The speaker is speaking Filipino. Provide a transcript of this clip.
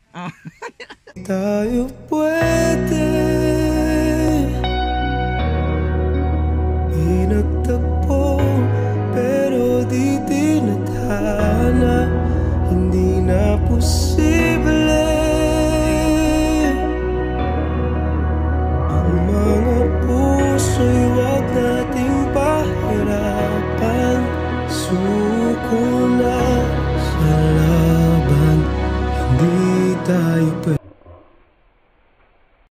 Oh. Tayo pwede pinagtagpo, pero di tinadhana. Hindi na posible ang mga puso'y wag nating pahirapan. Suko na sa laban, hindi tayo pwede